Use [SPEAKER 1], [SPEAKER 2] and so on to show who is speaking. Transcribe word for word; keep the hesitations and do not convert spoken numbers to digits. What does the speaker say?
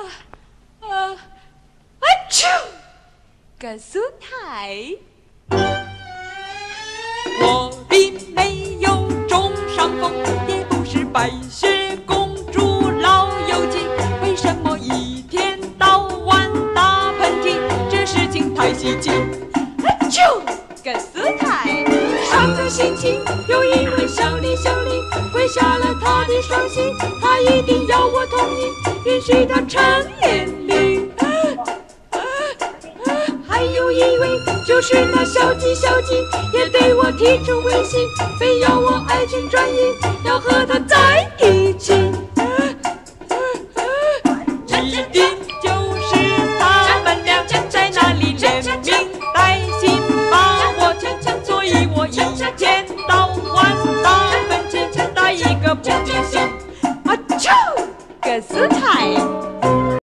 [SPEAKER 1] 啊啊啾！个苏台，我并没有中伤风，也不是白雪公主老友记，为什么一天到晚打喷嚏？这事情太稀奇。啊啾！个苏台，上个星期有一位小李小李跪下了他的双膝，他一定要我同意，允许他成年礼。还有一位就是那小鸡小鸡，也对我提出威胁，非要我爱情转移，要和他在一起。一定就是他们俩在那里连名带姓把我抢，所以我一天到晚打喷嚏，打一个不停息。啊啾！个斯泰。